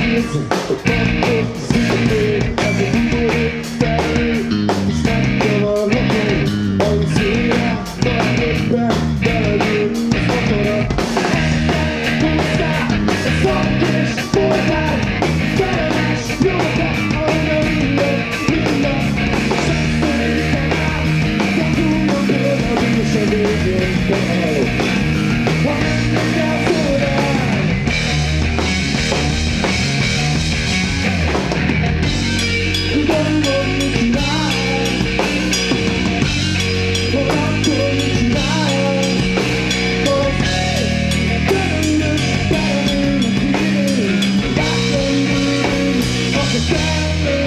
nézni, hogy pankot szívő, ez a tudó felé, és megkavarlak én, ahogy széjjel, tartottam, belegyűlt az akarat. Húztál, a szak és voltál, szerelmes jókat, ahogy a minden, sextőjéken áll, szakújon tőled és a végén találok. Ha mennek el szólál, tudom, hogy mit csinálsz, hogy akkor mit csinálsz, hogy körülös belemélnek hívni, látom én, akkor kellő,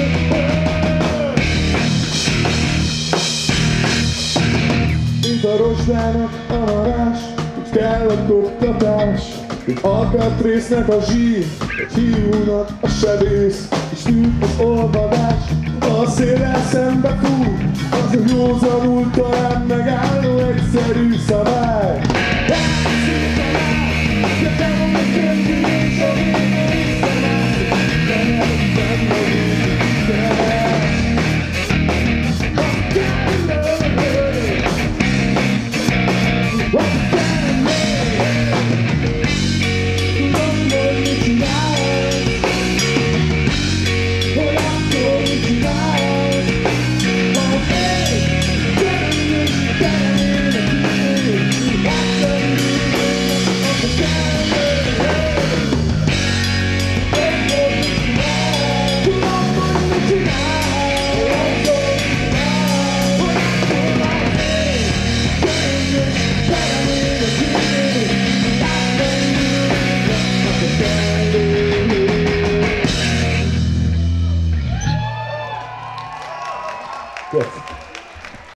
mint a rozsdának a marás, hogy kell a koptatás, mint alkatrésznek a zsír, egy hiúnak a sebész, és tűnt az olvadás, a széllel szembe fúr, az a józanul talán megálló egyszerű szabály.